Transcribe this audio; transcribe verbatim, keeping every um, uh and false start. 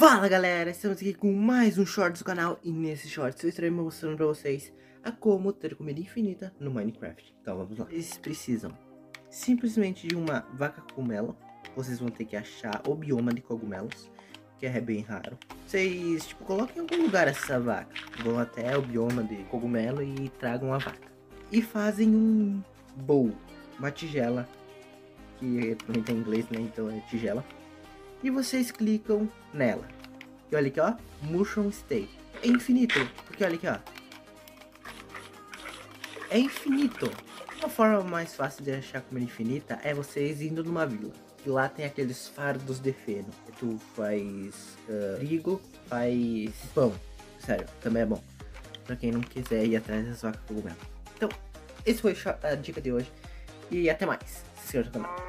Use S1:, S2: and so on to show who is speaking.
S1: Fala galera, estamos aqui com mais um Shorts do canal. E nesse Shorts eu estarei mostrando pra vocês a como ter comida infinita no Minecraft. Então vamos lá. Vocês precisam simplesmente de uma vaca cogumelo. Vocês vão ter que achar o bioma de cogumelos, que é bem raro. Vocês tipo, coloquem em algum lugar essa vaca, vão até o bioma de cogumelo e tragam a vaca. E fazem um bowl, uma tigela, que também tem em inglês, né, então é tigela. E vocês clicam nela. E olha aqui, ó. Mushroom Steak. É infinito. Porque olha aqui, ó. É infinito. Uma forma mais fácil de achar comida infinita é vocês indo numa vila. E lá tem aqueles fardos de feno. Tu faz uh, trigo, faz pão. Sério, também é bom. Pra quem não quiser ir atrás das vacas cogumelo. Então, esse foi a dica de hoje. E até mais. Se inscreva no canal.